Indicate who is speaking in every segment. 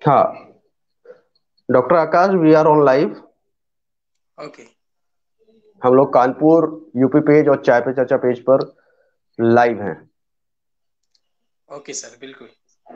Speaker 1: हाँ। Doctor Akash, we are on live.
Speaker 2: Okay.
Speaker 1: हम लोग कानपुर यूपी पेज और चाय पे चर्चा पेज पर लाइव हैं।
Speaker 2: ओके सर, बिल्कुल।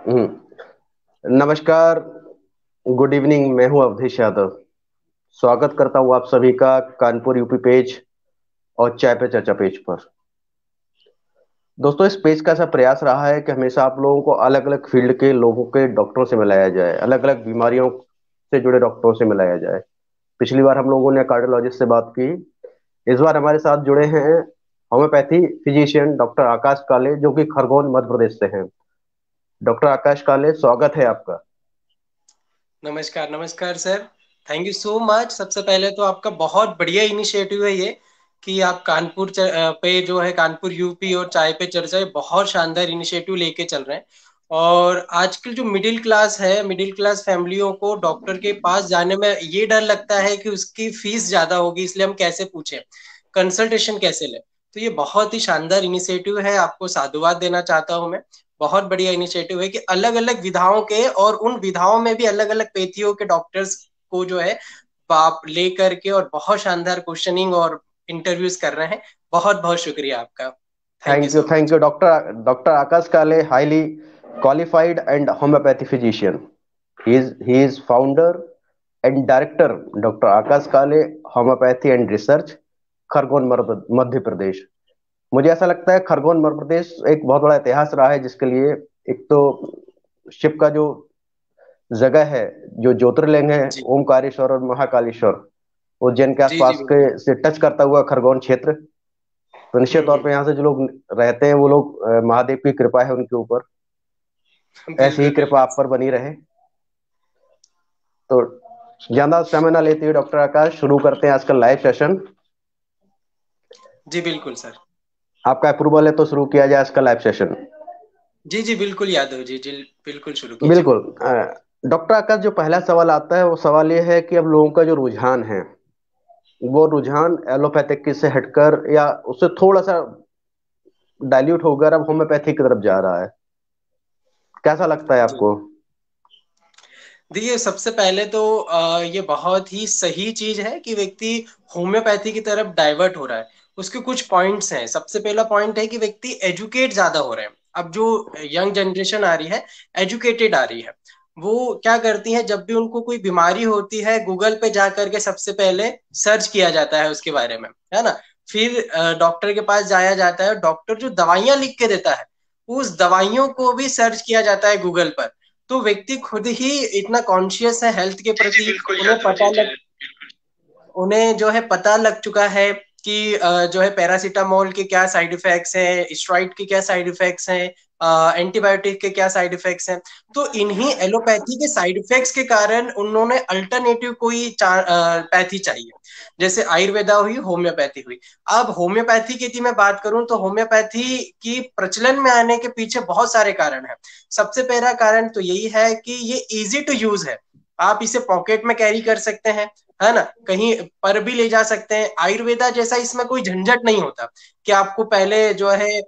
Speaker 1: नमस्कार। Good evening. मैं हूं अवधेश यादव। स्वागत करता हूं आप सभी का कानपुर यूपी पेज और चाय पे चर्चा पेज पर। दोस्तों, इस पेज का ऐसा प्रयास रहा है कि हमेशा आप लोगों को अलग अलग फील्ड के लोगों के डॉक्टरों से मिलाया जाए, अलग अलग बीमारियों से जुड़े डॉक्टरों से मिलाया जाए। पिछली बार हम लोगों ने कार्डियोलॉजिस्ट से बात की। इस बार हमारे साथ जुड़े हैं होम्योपैथी फिजिशियन डॉक्टर आकाश काले, जो कि खरगोन मध्य प्रदेश से हैं। डॉक्टर आकाश काले, स्वागत है आपका।
Speaker 2: नमस्कार नमस्कार sir. Thank you so much. सबसे पहले तो आपका बहुत बढ़िया इनिशिएटिव है ये कि आप पे जो है कानपुर यूपी और चाय पे चर्चा, ये बहुत शानदार इनिशिएटिव लेके चल रहे हैं। और आजकल जो मिडिल क्लास है, मिडिल क्लास फैमिलियों को डॉक्टर के पास जाने में ये डर लगता है कि उसकी फीस ज्यादा होगी, इसलिए हम कैसे पूछें, कंसल्टेशन कैसे लें। तो ये बहुत ही शानदार इनिशिएटिव है, आपको साधुवाद देना चाहता हूं मैं। बहुत बढ़िया इनिशिएटिव है कि अलग अलग विधाओं के और उन विधाओं में भी अलग अलग पेथियों के डॉक्टर्स को जो है आप ले करके और बहुत शानदार क्वेश्चनिंग और इंटरव्यूज कर रहे हैं। बहुत बहुत शुक्रिया आपका। Thank you
Speaker 1: thank you,
Speaker 2: so
Speaker 1: thank
Speaker 2: much.
Speaker 1: You doctor doctor Akash Kale, highly qualified and homoeopathy physician. He is founder and director, doctor Akash Kale, homoeopathy and research, Khargone Madhya Pradesh. मुझे ऐसा लगता है खरगोन मध्य प्रदेश एक बहुत बड़ा इतिहास रहा है, जिसके लिए एक तो शिव का जो जगह है, जो ज्योतिर्लिंग है,
Speaker 2: जी
Speaker 1: ओमकारेश्वर और महाकालेश्वर, उज्जैन के
Speaker 2: जी जी
Speaker 1: आसपास के
Speaker 2: बिल्कुल।
Speaker 1: से टच करता हुआ खरगोन क्षेत्र। तो निश्चित तौर पर यहाँ से जो लोग रहते हैं वो लोग, महादेव की कृपा है उनके ऊपर। ऐसी ही
Speaker 2: बिल्कुल
Speaker 1: कृपा
Speaker 2: बिल्कुल।
Speaker 1: आप पर बनी रहे। तो ज्यादा समय ना लेते हुए डॉक्टर आकाश, शुरू करते हैं आज का लाइव सेशन।
Speaker 2: जी बिल्कुल सर।
Speaker 1: आपका अप्रूवल है तो शुरू किया जाए आज का लाइव सेशन।
Speaker 2: जी जी बिल्कुल यादव जी जी। बिल्कुल शुरू कीजिए।
Speaker 1: बिल्कुल। डॉक्टर आकाश, जो पहला सवाल आता है वो सवाल ये है कि अब लोगों का जो रुझान है, वो रुझान एलोपैथिक की से हटकर या उससे थोड़ा सा डाइल्यूट होकर अब होम्योपैथी की तरफ जा रहा है। कैसा लगता है
Speaker 2: जी
Speaker 1: आपको?
Speaker 2: देखिए, सबसे पहले तो ये बहुत ही सही चीज है कि व्यक्ति होम्योपैथी की तरफ डाइवर्ट हो रहा है। उसके कुछ पॉइंट्स हैं। सबसे पहला पॉइंट है कि व्यक्ति एजुकेट ज्यादा हो रहे हैं। अब जो यंग जनरेशन आ रही है, एजुकेटेड आ रही है। वो क्या करती है, जब भी उनको कोई बीमारी होती है, गूगल पे जा करके सबसे पहले सर्च किया जाता है उसके बारे में, है ना। फिर डॉक्टर के पास जाया जाता है, डॉक्टर जो दवाइयां लिख के देता है, उस दवाइयों को भी सर्च किया जाता है गूगल पर। तो व्यक्ति खुद ही इतना कॉन्शियस है हेल्थ के
Speaker 1: जी जी
Speaker 2: प्रति।
Speaker 1: बिल्कुल
Speaker 2: उन्हें
Speaker 1: यादव जी
Speaker 2: पता
Speaker 1: जी।
Speaker 2: लग उन्हें जो है पता लग चुका है कि जो है पैरासीटामोल के क्या साइड इफेक्ट्स हैं, स्टेरॉइड के क्या साइड इफेक्ट्स हैं, एंटीबायोटिक के क्या साइड इफेक्ट्स हैं। तो इन्हीं एलोपैथी के साइड इफेक्ट्स के कारण उन्होंने अल्टरनेटिव कोई पैथी चाहिए। जैसे आयुर्वेदा हुई, होम्योपैथी हुई। अब होम्योपैथी की यदि मैं बात करूं तो होम्योपैथी की प्रचलन में आने के पीछे बहुत सारे कारण हैं। सबसे पहला कारण तो यही है कि ये इजी टू यूज है। आप इसे पॉकेट में कैरी कर सकते हैं, है ना, कहीं पर भी ले जा सकते हैं। आयुर्वेदा जैसा इसमें कोई झंझट नहीं होता कि आपको पहले जो है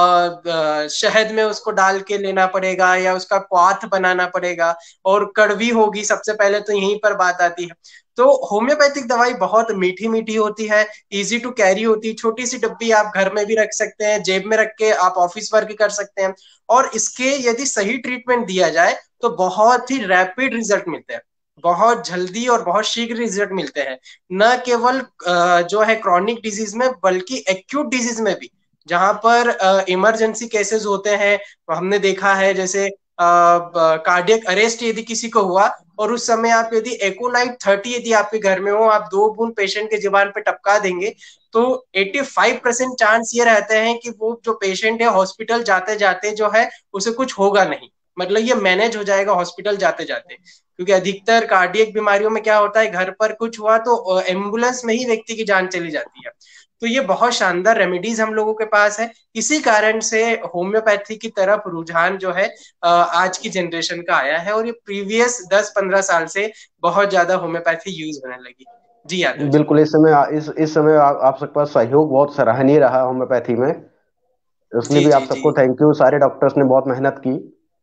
Speaker 2: शहद में उसको डाल के लेना पड़ेगा या उसका क्वाथ बनाना पड़ेगा, और कड़वी होगी। सबसे पहले तो यहीं पर बात आती है। तो होम्योपैथिक दवाई बहुत मीठी मीठी होती है, इजी टू कैरी होती है। छोटी सी डब्बी आप घर में भी रख सकते हैं, जेब में रख के आप ऑफिस वर्क कर सकते हैं। और इसके यदि सही ट्रीटमेंट दिया जाए तो बहुत ही रैपिड रिजल्ट मिलते हैं। बहुत जल्दी और बहुत शीघ्र रिजल्ट मिलते हैं। न केवल जो है क्रॉनिक डिजीज में, बल्कि एक्यूट डिजीज में भी, जहां पर इमरजेंसी केसेस होते हैं। तो हमने देखा है, जैसे कार्डियक अरेस्ट यदि किसी को हुआ, और उस समय आप यदि एकोनाइट 30 यदि आपके घर में हो, आप 2 बूंद पेशेंट के जुबान पे टपका देंगे, तो 85% चांस ये रहते हैं कि वो जो पेशेंट है हॉस्पिटल जाते जाते जो है उसे कुछ होगा नहीं। मतलब ये मैनेज हो जाएगा हॉस्पिटल जाते जाते। क्योंकि अधिकतर कार्डियक बीमारियों में क्या होता है, घर पर कुछ हुआ तो एम्बुलेंस में ही व्यक्ति की जान चली जाती है। तो ये बहुत शानदार रेमेडीज हम लोगों के पास है। इसी कारण से होम्योपैथी की तरफ रुझान जो है आज की जनरेशन का आया है, और ये प्रीवियस 10-15 साल से बहुत ज्यादा होम्योपैथी यूज होने लगी। जी यादव जी।
Speaker 1: बिल्कुल। इस समय आप सबके पास सहयोग बहुत सराहनीय रहा होम्योपैथी में। उसके लिए
Speaker 2: जी
Speaker 1: भी आप
Speaker 2: जी जी।
Speaker 1: सबको थैंक यू। सारे डॉक्टर्स ने बहुत मेहनत की।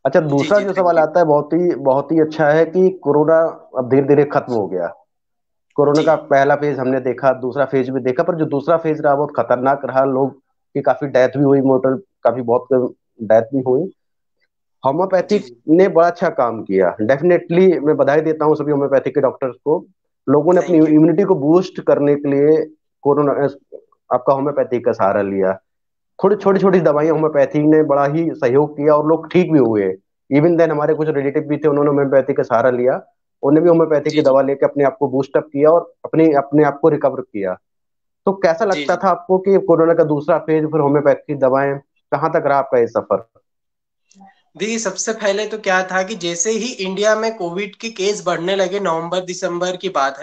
Speaker 1: अच्छा,
Speaker 2: जी
Speaker 1: दूसरा
Speaker 2: जी,
Speaker 1: जो
Speaker 2: थैंक
Speaker 1: सवाल
Speaker 2: यू।
Speaker 1: आता है बहुत ही अच्छा है कि कोरोना अब धीरे धीरे खत्म हो गया। कोरोना
Speaker 2: जी
Speaker 1: का पहला फेज हमने देखा, दूसरा फेज भी देखा, पर जो दूसरा फेज रहा बहुत खतरनाक रहा। लोग की काफी डेथ भी हुई, मोटर काफी बहुत डेथ भी हुई। होम्योपैथी
Speaker 2: जी जी,
Speaker 1: ने बड़ा अच्छा काम किया, डेफिनेटली मैं बधाई देता हूँ सभी होम्योपैथी के डॉक्टर्स को। लोगों ने अपनी
Speaker 2: थैंक यू।
Speaker 1: इम्यूनिटी को बूस्ट करने के लिए कोरोना आपका होम्योपैथी का सहारा लिया। थोड़ी छोटी छोटी दवाइयां होम्योपैथी ने बड़ा ही सहयोग किया और लोग ठीक भी हुए। इवन देन हमारे कुछ रिलेटिव भी थे, उन्होंने होम्योपैथी का सहारा लिया। उन्हें भी होम्योपैथी की
Speaker 2: जी जी
Speaker 1: दवा लेके अपने आप को बूस्टअप किया और अपने अपने आप को रिकवर किया। तो कैसा
Speaker 2: जी
Speaker 1: लगता
Speaker 2: जी।
Speaker 1: था आपको कि कोरोना का दूसरा फेज, फिर होम्योपैथी की दवाएं, कहाँ तक रहा आपका ये सफर?
Speaker 2: देखिए, सबसे पहले तो क्या था कि जैसे ही इंडिया में कोविड के केस बढ़ने लगे, नवंबर दिसंबर की बात है,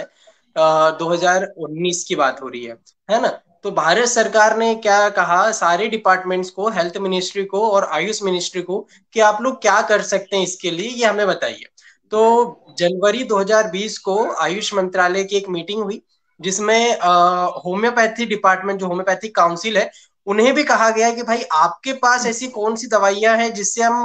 Speaker 2: 2019 की बात हो रही है ना। तो भारत सरकार ने क्या कहा सारे डिपार्टमेंट्स को, हेल्थ मिनिस्ट्री को और आयुष मिनिस्ट्री को, कि आप लोग क्या कर सकते हैं इसके लिए, ये हमें बताइए। तो जनवरी 2020 को आयुष मंत्रालय की एक मीटिंग हुई, जिसमें होम्योपैथी डिपार्टमेंट, जो होम्योपैथी काउंसिल है, उन्हें भी कहा गया कि भाई आपके पास ऐसी कौन सी दवाइयां हैं जिससे हम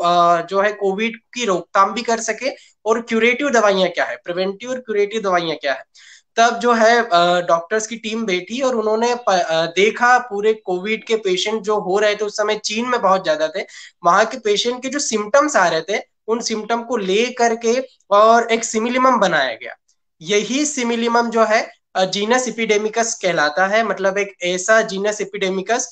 Speaker 2: जो है कोविड की रोकथाम भी कर सके, और क्यूरेटिव दवाइयां क्या है, प्रिवेंटिव और क्यूरेटिव दवाइयां क्या है। तब जो है डॉक्टर्स की टीम बैठी और उन्होंने देखा पूरे कोविड के पेशेंट जो हो रहे थे, उस समय चीन में बहुत ज्यादा थे, वहां के पेशेंट के जो सिम्टम्स आ रहे थे, उन सिम्टम को ले करके और एक सिमिलिमम बनाया गया। यही सिमिलिमम जो है जीनस एपिडेमिकस कहलाता है, मतलब एक ऐसा जीनस एपिडेमिकस,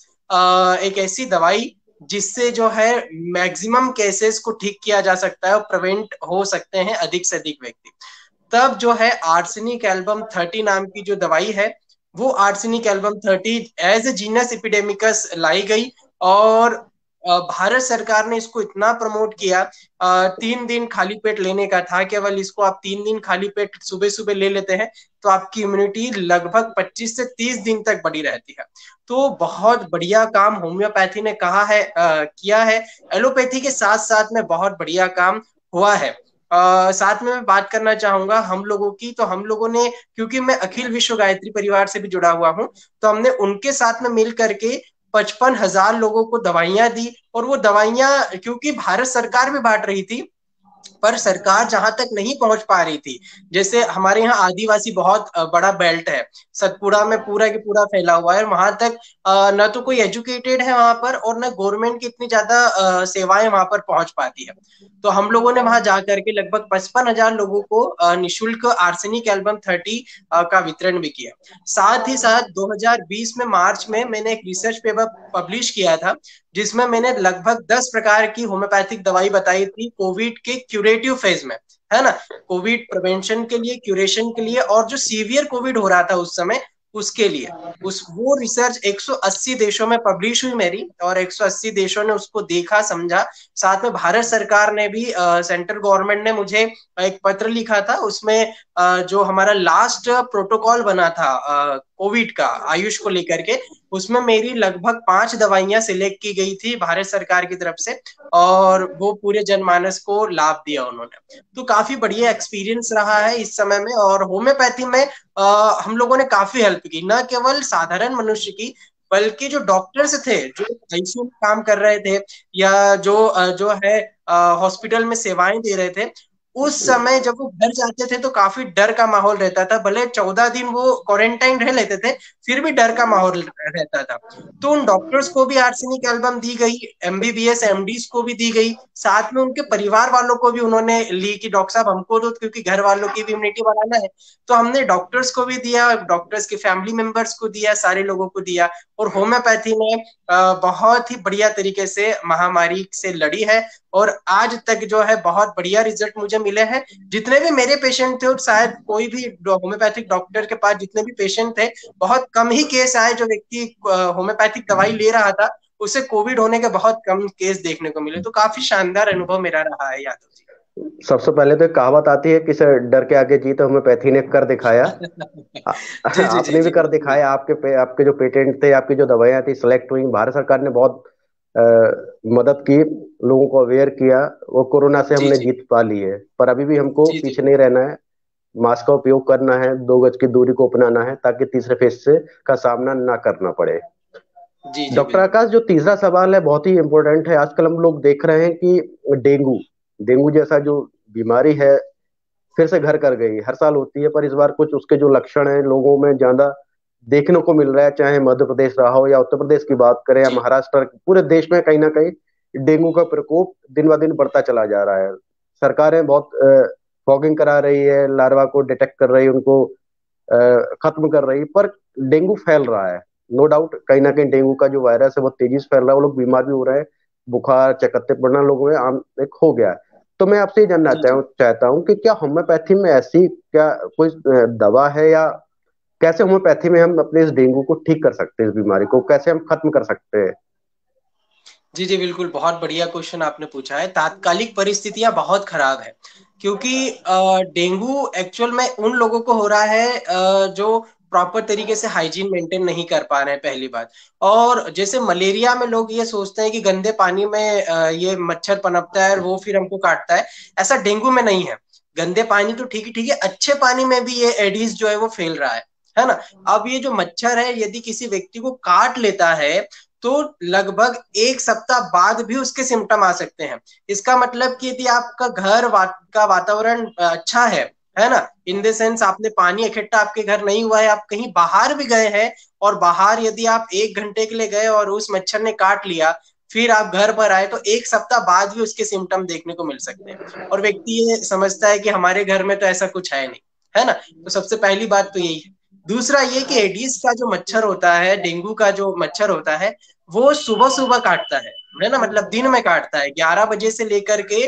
Speaker 2: एक ऐसी दवाई जिससे जो है मैक्सिमम केसेस को ठीक किया जा सकता है और प्रिवेंट हो सकते हैं अधिक से अधिक व्यक्ति। तब जो है आर्सेनिक एल्बम 30 नाम की जो दवाई है, वो arsenic album 30 as a genus epidemicus लाई गई। और भारत सरकार ने इसको इतना प्रमोट किया, 3 दिन खाली पेट लेने का था केवल इसको। आप 3 दिन खाली पेट सुबह सुबह ले लेते हैं तो आपकी इम्यूनिटी लगभग 25 से 30 दिन तक बनी रहती है। तो बहुत बढ़िया काम होम्योपैथी ने कहा है, किया है। एलोपैथी के साथ साथ में बहुत बढ़िया काम हुआ है। साथ में मैं बात करना चाहूंगा हम लोगों की, तो हम लोगों ने, क्योंकि मैं अखिल विश्व गायत्री परिवार से भी जुड़ा हुआ हूँ, तो हमने उनके साथ में मिल करके 55,000 लोगों को दवाइयां दी। और वो दवाइयां क्योंकि भारत सरकार भी बांट रही थी, पर सरकार जहां तक नहीं पहुंच पा रही थी, जैसे हमारे यहाँ आदिवासी बहुत बड़ा बेल्ट है, सतपुड़ा में पूरा के पूरा फैला हुआ है, वहां तक न तो कोई एजुकेटेड है वहां पर, और न गवर्नमेंट की इतनी ज्यादा सेवाएं वहां पर पहुंच पाती है। तो हम लोगों ने वहां जाकर के लगभग 55,000 लोगों को निःशुल्क आर्सेनिक एल्बम 30 का वितरण भी किया। साथ ही साथ 2020 में मार्च में मैंने एक रिसर्च पेपर पब्लिश किया था, जिसमें मैंने लगभग 10 प्रकार की होम्योपैथिक दवाई बताई थी कोविड के क्यूरेटिव फेज में, है ना। कोविड प्रिवेंशन के लिए, क्यूरेशन के लिए, और जो सीवियर कोविड हो रहा था उस समय, उसके लिए। उस वो रिसर्च 180 देशों में पब्लिश हुई मेरी, और 180 देशों ने उसको देखा, समझा। साथ में भारत सरकार ने भी, सेंट्रल गवर्नमेंट ने मुझे एक पत्र लिखा था, उसमें जो हमारा लास्ट प्रोटोकॉल बना था कोविड का आयुष को लेकर के, उसमें मेरी लगभग 5 दवाइयां सिलेक्ट की गई थी भारत सरकार की तरफ से, और वो पूरे जनमानस को लाभ दिया उन्होंने। तो काफी बढ़िया एक्सपीरियंस रहा है इस समय में। और होम्योपैथी में हम लोगों ने काफी हेल्प की, न केवल साधारण मनुष्य की, बल्कि जो डॉक्टर्स थे, जो आईसीयू में काम कर रहे थे, या जो है हॉस्पिटल में सेवाएं दे रहे थे, उस समय जब वो घर जाते थे तो काफी डर का माहौल रहता था। भले 14 दिन वो क्वारंटाइन रह लेते थे, फिर भी डर का माहौल रहता था। तो उन डॉक्टर्स को भी आर्सेनिक एल्बम दी गई, एमबीबीएस एमडीज को भी दी गई, साथ में उनके परिवार वालों को भी उन्होंने ली कि डॉक्टर साहब हमको दो, क्योंकि घर वालों की भी इम्यूनिटी बढ़ाना है। तो हमने डॉक्टर्स को भी दिया, डॉक्टर्स के फैमिली मेंबर्स को दिया, सारे लोगों को दिया। और होम्योपैथी ने बहुत ही बढ़िया तरीके से महामारी से लड़ी है, और आज तक जो है बहुत बढ़िया रिजल्ट मुझे मिले हैं। जितने भी मेरे पेशेंट थे, और शायद कोई भी होम्योपैथिक डॉक्टर के पास जितने भी पेशेंट थे, बहुत कम ही केस आए जो व्यक्ति होम्योपैथिक दवाई ले रहा था, उसे कोविड होने के बहुत कम केस देखने को मिले। तो काफी शानदार अनुभव मेरा रहा है, यादव जी।
Speaker 1: सबसे पहले तो एक कहावत आती है कि सर डर के आगे जीत होम्योपैथी ने कर दिखाया। आ-
Speaker 2: जी जी जी
Speaker 1: आपने भी
Speaker 2: जी,
Speaker 1: कर
Speaker 2: बिल्कुल।
Speaker 1: दिखाया। आपके जो पेटेंट थे, आपकी जो दवाइयां थी सिलेक्ट हुई, भारत सरकार ने बहुत अ, मदद की, लोगों को अवेयर किया। वो कोरोना से
Speaker 2: जी
Speaker 1: हमने
Speaker 2: जी
Speaker 1: जीत पा ली है, पर अभी भी हमको
Speaker 2: जी जी
Speaker 1: पीछे नहीं रहना है। मास्क का उपयोग करना है, 2 गज की दूरी को अपनाना है, ताकि तीसरे फेज से का सामना ना करना पड़े।
Speaker 2: जी जी
Speaker 1: डॉक्टर
Speaker 2: बिल्कुल।
Speaker 1: आकाश, जो तीसरा सवाल है बहुत ही इम्पोर्टेंट है। आजकल हम लोग देख रहे हैं कि डेंगू डेंगू जैसा जो बीमारी है फिर से घर कर गई। हर साल होती है, पर इस बार कुछ उसके जो लक्षण हैं लोगों में ज्यादा देखने को मिल रहा है। चाहे मध्य प्रदेश रहा हो या उत्तर प्रदेश की बात करें या
Speaker 2: जी
Speaker 1: महाराष्ट्र, पूरे देश में कहीं ना कहीं डेंगू का प्रकोप दिन ब दिन बढ़ता चला जा रहा है। सरकारें बहुत फॉगिंग करा रही है, लार्वा को डिटेक्ट कर रही है, उनको खत्म कर रही है, पर डेंगू फैल रहा है। नो डाउट, कहीं ना कहीं डेंगू का जो वायरस है वो तेजी से फैल रहा है, वो लोग बीमार भी हो रहे हैं। बुखार चकत्ते पड़ना लोगों में आम एक हो गया है। तो मैं आपसे ये जानना
Speaker 2: जी जी।
Speaker 1: चाहता हूँ कि क्या होम्योपैथी में ऐसी क्या कोई दवा है, या कैसे होम्योपैथी में हम अपने इस डेंगू को ठीक कर सकते हैं, इस बीमारी को कैसे हम खत्म कर सकते हैं?
Speaker 2: जी जी बिल्कुल, बहुत बढ़िया क्वेश्चन आपने पूछा है। तात्कालिक परिस्थितियां बहुत खराब है, क्योंकि डेंगू एक्चुअल में उन लोगों को हो रहा है जो प्रॉपर तरीके से हाइजीन मेंटेन नहीं कर पा रहे हैं, पहली बात। और जैसे मलेरिया में लोग ये सोचते हैं कि गंदे पानी में ये मच्छर पनपता है और वो फिर हमको काटता है, ऐसा डेंगू में नहीं है। गंदे पानी तो ठीक है, अच्छे पानी में भी ये एडिस जो है वो फैल रहा है ना। अब ये जो मच्छर है, यदि किसी व्यक्ति को काट लेता है तो लगभग एक सप्ताह बाद भी उसके सिम्टम आ सकते हैं। इसका मतलब कि यदि आपका घर का वातावरण अच्छा है ना, इन द सेंस आपने पानी इकट्ठा आपके घर नहीं हुआ है, आप कहीं बाहर भी गए हैं और बाहर यदि आप 1 घंटे के लिए गए और उस मच्छर ने काट लिया, फिर आप घर पर आए, तो एक सप्ताह बाद भी उसके सिम्टम देखने को मिल सकते हैं। और व्यक्ति ये समझता है कि हमारे घर में तो ऐसा कुछ है नहीं, है ना। तो सबसे पहली बात तो यही है। दूसरा ये कि एडिस का जो मच्छर होता है, डेंगू का जो मच्छर होता है, वो सुबह सुबह काटता है ना, मतलब दिन में काटता है। 11 बजे से लेकर के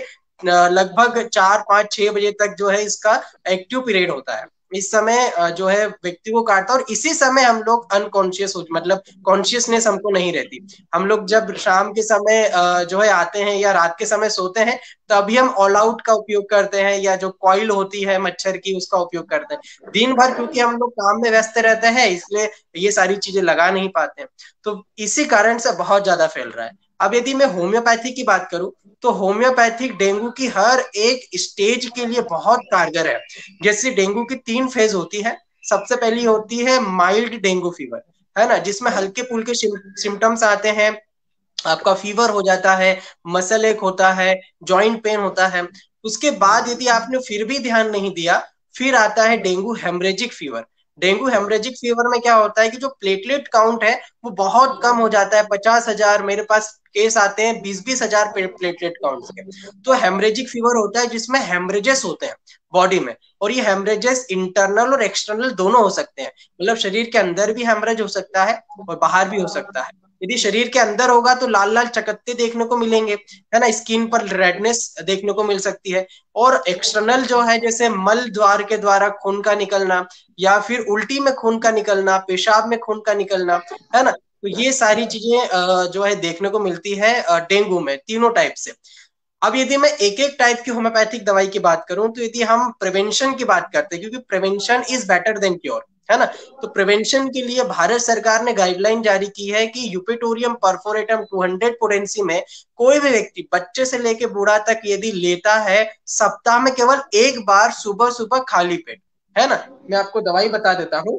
Speaker 2: लगभग 4 5 6 बजे तक जो है इसका एक्टिव पीरियड होता है। इस समय जो है व्यक्ति को काटता है, और इसी समय हम लोग अनकॉन्शियस हो, मतलब कॉन्शियसनेस हमको नहीं रहती। हम लोग जब शाम के समय जो है आते हैं या रात के समय सोते हैं, तभी हम ऑल आउट का उपयोग करते हैं, या जो कॉइल होती है मच्छर की उसका उपयोग करते हैं। दिन भर क्योंकि हम लोग काम में व्यस्त रहते हैं, इसलिए ये सारी चीजें लगा नहीं पाते हैं। तो इसी कारण से बहुत ज्यादा फैल रहा है। अब यदि मैं होम्योपैथी की बात करूं, तो होम्योपैथिक डेंगू की हर एक स्टेज के लिए बहुत कारगर है। जैसे डेंगू की 3 फेज होती है। सबसे पहली होती है माइल्ड डेंगू फीवर, है ना, जिसमें हल्के फुल्के सिम्टम्स आते हैं, आपका फीवर हो जाता है, मसल एक होता है, जॉइंट पेन होता है। उसके बाद यदि आपने फिर भी ध्यान नहीं दिया, फिर आता है dengue haemorrhagic fever. Dengue haemorrhagic fever में क्या होता है कि जो प्लेटलेट काउंट है वो बहुत कम हो जाता है, 50,000, मेरे पास केस आते हैं 20-20 हजार प्लेटलेट काउंट के। तो हेमरेजिक फीवर होता है जिसमें हेमरेजेस होते हैं बॉडी में। और ये हेमरेजेस इंटरनल और एक्सटर्नल दोनों हो सकते हैं, मतलब शरीर के अंदर भी हेमरेज हो सकता है और बाहर भी हो सकता है। यदि शरीर के अंदर होगा तो लाल लाल चकत्ते देखने को मिलेंगे, है ना, स्किन पर रेडनेस देखने को मिल सकती है। और एक्सटर्नल जो है, जैसे मल द्वार के द्वारा खून का निकलना, या फिर उल्टी में खून का निकलना, पेशाब में खून का निकलना, है ना। तो ये सारी चीजें जो है देखने को मिलती है डेंगू में, तीनों टाइप से। अब यदि मैं एक एक टाइप की होम्योपैथिक दवाई की बात करूं, तो यदि हम प्रिवेंशन की बात करते हैं, क्योंकि prevention is better than cure, है ना। तो प्रिवेंशन के लिए भारत सरकार ने गाइडलाइन जारी की है कि यूपेटोरियम परफोरेटम 200 पोडेंसी में कोई भी व्यक्ति, बच्चे से लेके बूढ़ा तक, यदि लेता है, सप्ताह में केवल एक बार सुबह सुबह खाली पेट, है ना। मैं आपको दवाई बता देता हूँ।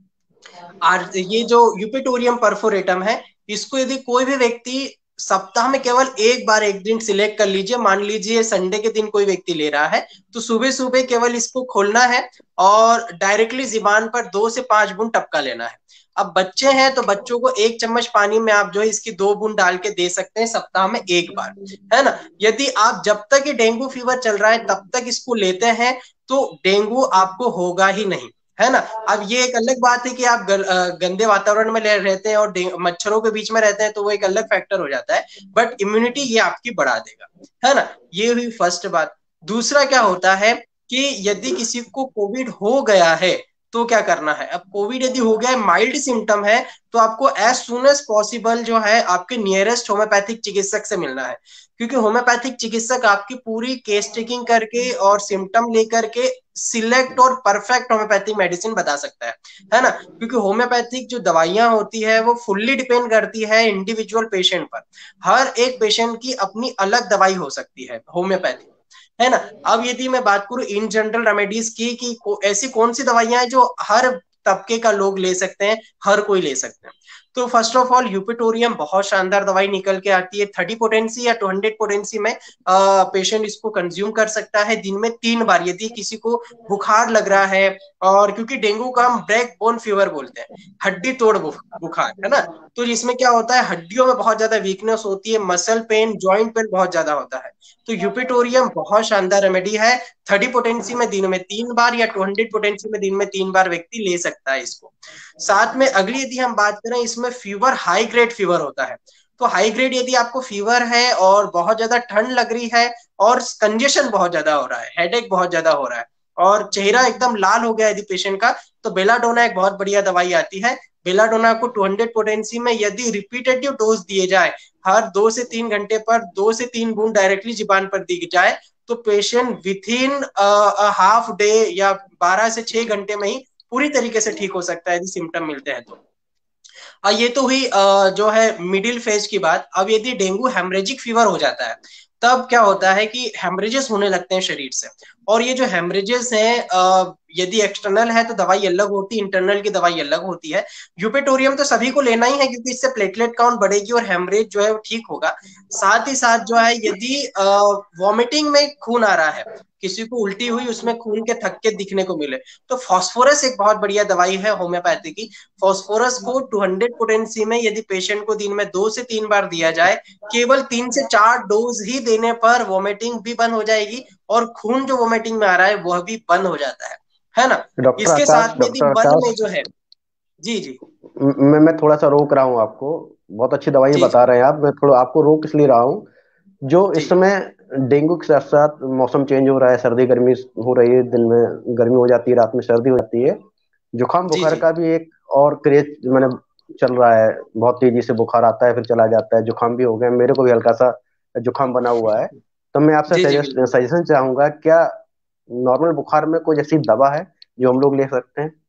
Speaker 2: ये जो यूपिटोरियम परफोरेटम है, इसको यदि कोई भी व्यक्ति सप्ताह में केवल एक बार, एक दिन सिलेक्ट कर लीजिए, मान लीजिए संडे के दिन कोई व्यक्ति ले रहा है, तो सुबह सुबह केवल इसको खोलना है और डायरेक्टली जीबान पर 2 से 5 बूंद टपका लेना है। अब बच्चे हैं तो बच्चों को 1 चम्मच पानी में आप जो है इसकी 2 बूंद डाल के दे सकते हैं सप्ताह में एक बार, है ना। यदि आप जब तक ये डेंगू फीवर चल रहा है तब तक इसको लेते हैं, तो डेंगू आपको होगा ही नहीं, है ना। अब ये एक अलग बात है कि आप गंदे वातावरण में रहते हैं और मच्छरों के बीच में रहते हैं, तो वो एक अलग फैक्टर हो जाता है। बट इम्यूनिटी ये आपकी बढ़ा देगा, है ना। ये हुई फर्स्ट बात। दूसरा क्या होता है कि यदि किसी को कोविड हो गया है तो क्या करना है। अब कोविड यदि हो गया है, माइल्ड सिम्टम है, तो आपको एज सुन एज पॉसिबल जो है आपके नियरेस्ट होम्योपैथिक चिकित्सक से मिलना है। क्योंकि होम्योपैथिक चिकित्सक आपकी पूरी केस टेकिंग करके और सिम्टम लेकर के सिलेक्ट और परफेक्ट होम्योपैथिक मेडिसिन बता सकता है ना। क्योंकि होम्योपैथिक जो दवाइयां होती है वो फुल्ली डिपेंड करती है इंडिविजुअल पेशेंट पर। हर एक पेशेंट की अपनी अलग दवाई हो सकती है होम्योपैथी, है ना। अब यदि मैं बात करूं इन जनरल रेमेडीज की, कि ऐसी कौन सी दवाइयां हैं जो हर तबके का लोग ले सकते हैं, हर कोई ले सकते हैं, तो फर्स्ट ऑफ ऑल यूपिटोरियम बहुत शानदार दवाई निकल के आती है। 30 पोटेंसी या 200 पोटेंसी में पेशेंट इसको कंज्यूम कर सकता है दिन में 3 बार, यदि किसी को बुखार लग रहा है। और क्योंकि डेंगू का हम ब्रेक बोन फीवर बोलते हैं, हड्डी तोड़ बुखार है ना, तो इसमें क्या होता है, हड्डियों में बहुत ज्यादा वीकनेस होती है, मसल पेन, जॉइंट पेन बहुत ज्यादा होता है। तो यूपिटोरियम बहुत शानदार रेमेडी है। 30 पोटेंसी में दिन में 3 बार या 200 पोटेंसी में दिन में 3 बार व्यक्ति ले सकता है इसको। साथ में अगली यदि हम बात करें, इसमें फीवर हाई ग्रेड फीवर होता है। तो हाई ग्रेड यदि आपको फीवर है और बहुत ज्यादा ठंड लग रही है और कंजेशन बहुत ज्यादा हो रहा है, हेडेक बहुत ज्यादा हो रहा है और चेहरा एकदम लाल हो गया यदि पेशेंट का, तो बेलाडोना एक बहुत बढ़िया दवाई आती है। बेलाडोना को 200 पोटेंसी में यदि रिपीटेटिव डोज दिए जाए, हर 2 से 3 घंटे पर 2 से 3 बूंद डायरेक्टली जीबान पर दी जाए, तो patient within half day या 12 से 6 घंटे में ही पूरी तरीके से ठीक हो सकता है यदि सिम्टम मिलते हैं तो। ये तो हुई जो है मिडिल फेज की बात। अब यदि डेंगू हेमरेजिक फीवर हो जाता है, तब क्या होता है कि हेमरेजेस होने लगते हैं शरीर से। और ये जो हेमरेजेस हैं, यदि एक्सटर्नल है तो दवाई अलग होती है, इंटरनल की दवाई अलग होती है। यूपेटोरियम तो सभी को लेना ही है क्योंकि इससे प्लेटलेट काउंट बढ़ेगी और हेमरेज जो है वो ठीक होगा। साथ ही साथ जो है, यदि वॉमिटिंग में खून आ रहा है, किसी को उल्टी हुई उसमें खून के थक्के दिखने को मिले, तो फास्फोरस एक बहुत बढ़िया दवाई है होम्योपैथी की। फास्फोरस को 200 पोटेंसी में यदि पेशेंट को दिन में 2 से 3 बार दिया जाए, केवल 3 से 4 डोज ही देने पर वोमिटिंग भी बंद हो जाएगी और खून जो वोमिटिंग में आ रहा है वह भी बंद हो जाता है ना।
Speaker 1: डॉक्टर
Speaker 2: इसके
Speaker 1: आकाश,
Speaker 2: साथ में यदि
Speaker 1: डॉक्टर
Speaker 2: बल
Speaker 1: आकाश,
Speaker 2: में जो है, जी जी
Speaker 1: मैं थोड़ा सा रोक रहा हूँ आपको। बहुत अच्छी दवाई
Speaker 2: जी
Speaker 1: बता
Speaker 2: जी
Speaker 1: रहे हैं आप, मैं थोड़ा आपको रोक इसलिए रहा हूँ। जो
Speaker 2: जी
Speaker 1: इस समय डेंगू के साथ साथ मौसम चेंज हो रहा है, सर्दी गर्मी हो रही है, दिन में गर्मी हो जाती है, रात में सर्दी हो जाती है। जुकाम
Speaker 2: जी
Speaker 1: बुखार
Speaker 2: जी
Speaker 1: का भी एक और क्रेज मैंने चल रहा है। बहुत तेजी से बुखार आता है फिर चला जाता है। जुकाम भी हो गया, मेरे को भी हल्का सा जुकाम बना हुआ है। तो मैं आपसे
Speaker 2: जी जी बिल्कुल।
Speaker 1: सजेशन चाहूंगा, क्या नॉर्मल बुखार में कोई ऐसी दवा है जो हम लोग ले सकते हैं?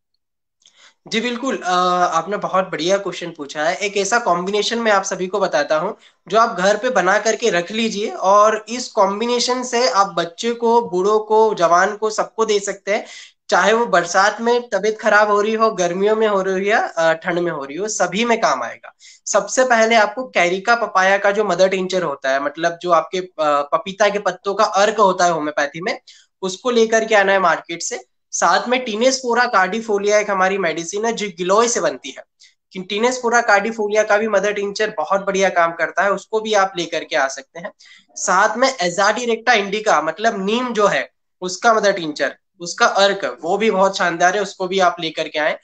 Speaker 2: जी बिल्कुल, आपने बहुत बढ़िया क्वेश्चन पूछा है। एक ऐसा कॉम्बिनेशन मैं आप सभी को बताता हूँ जो आप घर पे बना करके रख लीजिए, और इस कॉम्बिनेशन से आप बच्चे को, बूढ़ों को, जवान को, सबको दे सकते हैं। चाहे वो बरसात में तबीयत खराब हो रही हो, गर्मियों में हो रही हो या ठंड में हो रही हो, सभी में काम आएगा। सबसे पहले आपको कैरिका पपाया का जो मदर टिंचर होता है, मतलब जो आपके पपीता के पत्तों का अर्क होता है होम्योपैथी में, उसको लेकर के आना है मार्केट से। साथ में टीनेस्पोरा कार्डिफोलिया एक हमारी मेडिसिन है जो गिलोय से बनती है। टीनेस्पोरा कार्डिफोलिया का भी मदर टिंचर बहुत बढ़िया काम करता है, उसको भी आप लेकर के आ सकते हैं। साथ में एजाडिरेक्टा इंडिका, मतलब नीम जो है उसका मदर टिंचर, उसका अर्क, वो भी बहुत शानदार है, उसको भी आप लेकर के आए।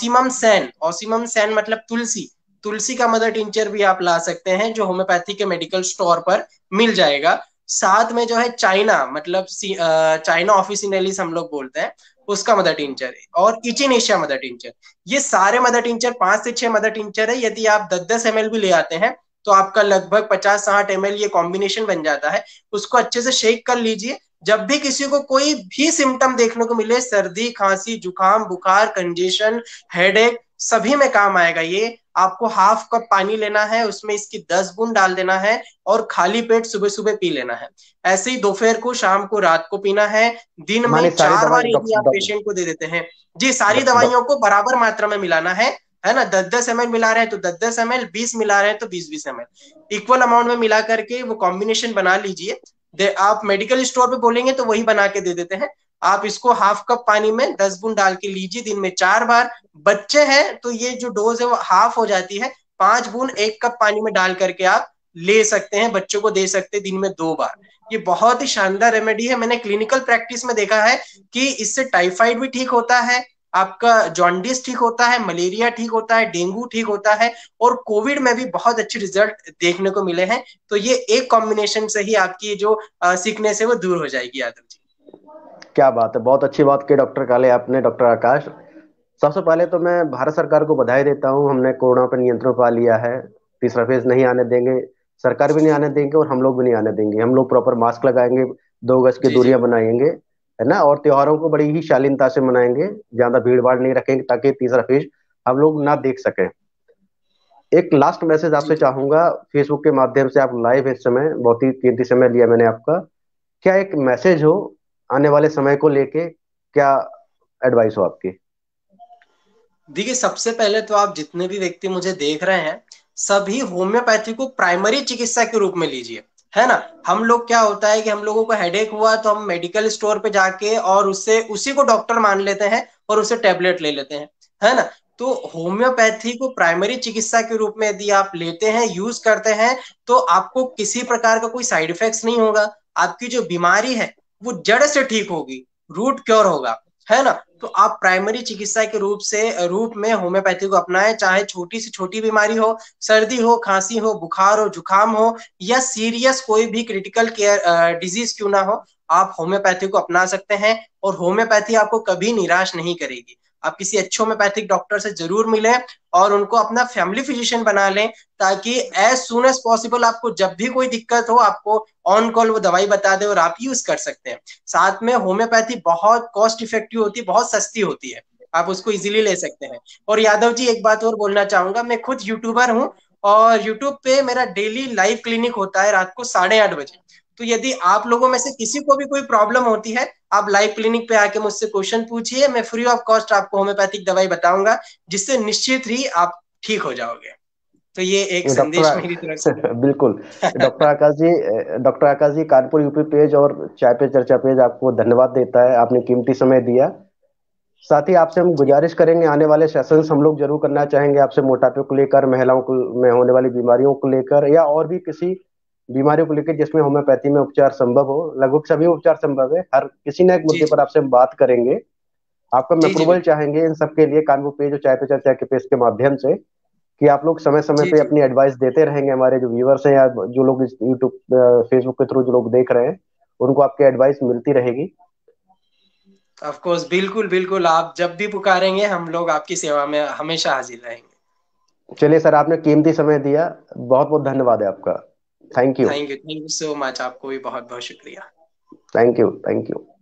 Speaker 2: ऑसिमम सैन मतलब तुलसी, तुलसी का मदर टिंचर भी आप ला सकते हैं जो होम्योपैथी के मेडिकल स्टोर पर मिल जाएगा। साथ में जो है चाइना, मतलब चाइना ऑफिसिनेलिस हम लोग बोलते हैं, उसका मदर टिंचर है, और इचिनेशिया मदर टिंचर। ये सारे मदर टिंचर, 5 से 6 मदर टिंचर है। यदि आप 10-10 ml भी ले आते हैं तो आपका लगभग 50-60 ml ये कॉम्बिनेशन बन जाता है। उसको अच्छे से शेक कर लीजिए। जब भी किसी को कोई भी सिम्टम देखने को मिले, सर्दी, खांसी, जुकाम, बुखार, कंजेशन, हेडेक, सभी में काम आएगा ये। आपको हाफ कप पानी लेना है, उसमें इसकी 10 बूंद डाल देना है और खाली पेट सुबह सुबह पी लेना है। ऐसे ही दोपहर को, शाम को, रात को पीना है। दिन
Speaker 1: माने
Speaker 2: में
Speaker 1: सारी
Speaker 2: 4 बार
Speaker 1: दवाई
Speaker 2: यदि आप
Speaker 1: डॉक्टर
Speaker 2: पेशेंट को दे देते हैं, जी सारी
Speaker 1: डॉक्टर
Speaker 2: दवाइयों को बराबर मात्रा में मिलाना है ना। 10-10 ml मिला रहे हैं तो 10-10 ml, 20 मिला रहे हैं तो 20-20 ml, इक्वल अमाउंट में मिला करके वो कॉम्बिनेशन बना लीजिए। आप मेडिकल स्टोर पे बोलेंगे तो वही बना के दे देते हैं। आप इसको हाफ कप पानी में 10 बूंद डाल के लीजिए दिन में 4 बार। बच्चे हैं तो ये जो डोज है वो हाफ हो जाती है, 5 बूंद 1 कप पानी में डाल करके आप ले सकते हैं, बच्चों को दे सकते हैं दिन में 2 बार। ये बहुत ही शानदार रेमेडी है। मैंने क्लिनिकल प्रैक्टिस में देखा है कि इससे टाइफाइड भी ठीक होता है, आपका जॉन्डिस ठीक होता है, मलेरिया ठीक होता है, डेंगू ठीक होता है, और कोविड में भी बहुत अच्छे रिजल्ट देखने को मिले हैं। तो ये एक कॉम्बिनेशन से ही आपकी जो सिकनेस है वो दूर हो जाएगी, यादव जी।
Speaker 1: क्या बात है, बहुत अच्छी बात की डॉक्टर काले आपने, डॉक्टर आकाश। सबसे पहले तो मैं भारत सरकार को बधाई देता हूँ, हमने कोरोना पर नियंत्रण पा लिया है। तीसरा फेज नहीं आने देंगे, सरकार भी नहीं आने देंगे और हम लोग भी नहीं आने देंगे। हम लोग प्रॉपर मास्क लगाएंगे, 2 गज की
Speaker 2: जी जी
Speaker 1: दूरियां बनाएंगे, है ना, और त्योहारों को बड़ी ही शालीनता से मनाएंगे। ज्यादा भीड़ भाड़ नहीं रखेंगे ताकि तीसरा फेज हम लोग ना देख सकें। एक लास्ट मैसेज
Speaker 2: जी
Speaker 1: आपसे
Speaker 2: जी
Speaker 1: चाहूंगा, फेसबुक के माध्यम से आप लाइव इस समय, बहुत ही कीमती समय लिया मैंने आपका। क्या एक मैसेज हो आने वाले समय को लेके, क्या एडवाइस हो आपकी?
Speaker 2: देखिए, सबसे पहले तो आप जितने भी व्यक्ति मुझे देख रहे हैं, सभी होम्योपैथी को प्राइमरी चिकित्सा के रूप में लीजिए, है ना। हम लोग क्या होता है कि हम लोगों को हेडेक हुआ तो हम मेडिकल स्टोर पे जाके और उससे उसी को डॉक्टर मान लेते हैं और उससे टेबलेट ले लेते हैं, है ना। तो होम्योपैथी को प्राइमरी चिकित्सा के रूप में यदि आप लेते हैं, यूज करते हैं, तो आपको किसी प्रकार का कोई साइड इफेक्ट्स नहीं होगा। आपकी जो बीमारी है वो जड़ से ठीक होगी, रूट क्योर होगा, है ना। तो आप प्राइमरी चिकित्सा के रूप में होम्योपैथी को अपनाएं, चाहे छोटी से छोटी बीमारी हो, सर्दी हो, खांसी हो, बुखार हो, जुकाम हो, या सीरियस कोई भी क्रिटिकल केयर डिजीज क्यों ना हो, आप होम्योपैथी को अपना सकते हैं। और होम्योपैथी आपको कभी निराश नहीं करेगी। आप किसी अच्छे होम्योपैथिक डॉक्टर से जरूर मिलें और उनको अपना फैमिली फिजिशियन बना लें, ताकि एज सुन एज पॉसिबल आपको जब भी कोई दिक्कत हो, आपको ऑन कॉल वो दवाई बता दे और आप यूज कर सकते हैं। साथ में होम्योपैथी बहुत कॉस्ट इफेक्टिव होती है, बहुत सस्ती होती है, आप उसको इजीली ले सकते हैं। और यादव जी, एक बात और बोलना चाहूंगा, मैं खुद यूट्यूबर हूँ और यूट्यूब पे मेरा डेली लाइव क्लिनिक होता है रात को 8:30 बजे। तो यदि आप लोगों में से किसी को भी कोई प्रॉब्लम होती है, आप लाइव क्लिनिक पे आके मुझसे क्वेश्चन पूछिए, मैं फ्री ऑफ कॉस्ट आपको होम्योपैथिक दवाई बताऊंगा, जिससे निश्चित ही आप ठीक हो जाओगे। तो ये एक संदेश मेरी तरफ से
Speaker 1: बिल्कुल। डॉक्टर
Speaker 2: है।
Speaker 1: Akash ji, doctor Akash ji, Kanpur UP page और चाय पे चर्चा पेज आपको धन्यवाद देता है, आपने कीमती समय दिया। साथ ही आपसे हम गुजारिश करेंगे, आने वाले सेशंस हम लोग जरूर करना चाहेंगे आपसे, मोटापे को लेकर, महिलाओं को में होने वाली बीमारियों को लेकर, या और भी किसी बीमारियों को लेकर जिसमें होम्योपैथी में उपचार संभव हो। लगभग सभी उपचार संभव है, हर किसी न एक
Speaker 2: जी
Speaker 1: मुद्दे पर
Speaker 2: जी
Speaker 1: आपसे हम बात करेंगे। आपका हम
Speaker 2: जी जी
Speaker 1: अप्रूवल
Speaker 2: बिल्कुल।
Speaker 1: चाहेंगे इन सब के लिए, कानपुर पेज और चाय पे चर्चा के पेज के माध्यम से, कि आप लोग समय समय
Speaker 2: जी
Speaker 1: पे
Speaker 2: जी
Speaker 1: अपनी एडवाइस देते रहेंगे। हमारे जो व्यूअर्स हैं या जो लोग इस यूट्यूब फेसबुक के थ्रू जो लोग देख रहे हैं, उनको आपकी एडवाइस मिलती रहेगी।
Speaker 2: ऑफ कोर्स, बिल्कुल बिल्कुल, आप जब भी पुकारेंगे हम लोग आपकी सेवा में हमेशा हाजिर रहेंगे।
Speaker 1: चलिए सर, आपने कीमती समय दिया, बहुत बहुत धन्यवाद है आपका। Thank you.
Speaker 2: Thank you so much, आपको भी बहुत बहुत शुक्रिया।
Speaker 1: Thank you. Thank you.